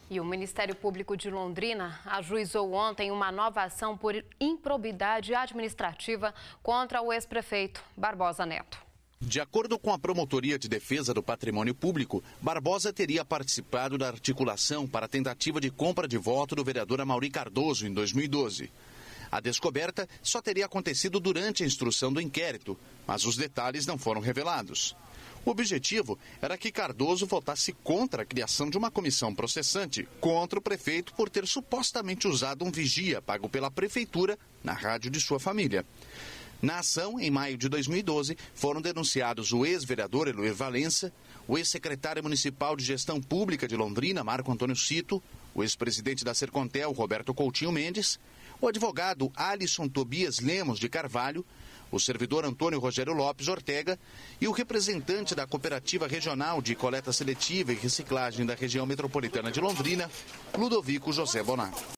E o Ministério Público de Londrina ajuizou ontem uma nova ação por improbidade administrativa contra o ex-prefeito Barbosa Neto. De acordo com a Promotoria de Defesa do Patrimônio Público, Barbosa teria participado da articulação para a tentativa de compra de voto do vereador Amaury Cardoso em 2012. A descoberta só teria acontecido durante a instrução do inquérito, mas os detalhes não foram revelados. O objetivo era que Cardoso votasse contra a criação de uma comissão processante contra o prefeito por ter supostamente usado um vigia pago pela prefeitura na rádio de sua família. Na ação, em maio de 2012, foram denunciados o ex-vereador Eloir Valença, o ex-secretário municipal de Gestão Pública de Londrina, Marco Antônio Cito, o ex-presidente da Sercontel, Roberto Coutinho Mendes, o advogado Alisson Tobias Lemos de Carvalho, o servidor Antônio Rogério Lopes Ortega e o representante da Cooperativa Regional de Coleta Seletiva e Reciclagem da Região Metropolitana de Londrina, Ludovico José Bonato.